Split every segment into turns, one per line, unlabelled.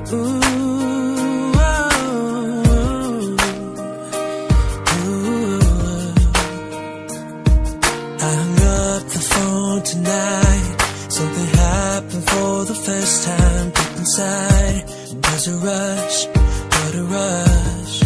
Ooh, I hung up the phone tonight. Something happened for the first time deep inside. There's a rush, what a rush.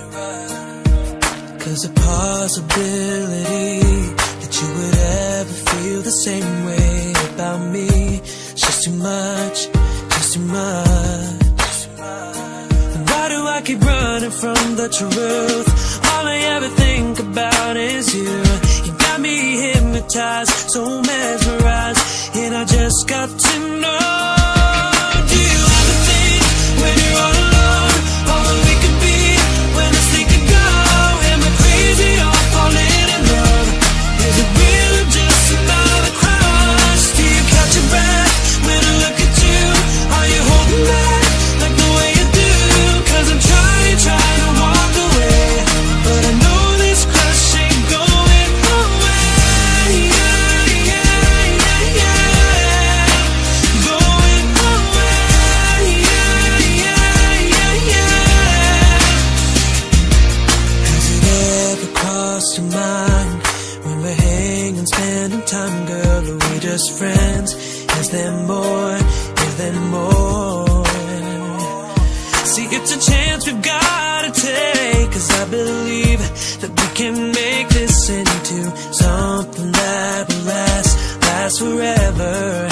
'Cause the possibility that you would ever feel the same way about me, it's just too much, just too much. And why do I keep running from the truth? All I ever think about is you. You got me hypnotized, so mesmerized, and I just got to know. Do you ever think when you're all alone, all that we could be, when I think of go? Am I crazy or falling in love? Is it real or just another crush? Do you catch your breath when I look at you? Are you holding back like the way you do? 'Cause I'm trying to walk away, but I know this crush ain't going away. Yeah, yeah, yeah, yeah. Going away. Yeah, yeah, yeah, yeah. Has it ever crossed your mind when we're hanging, spending time, girl? Are we just friends? Is there more? Is there more? See, it's a chance we've gotta take, 'cause I believe that we can make this into something that will last forever.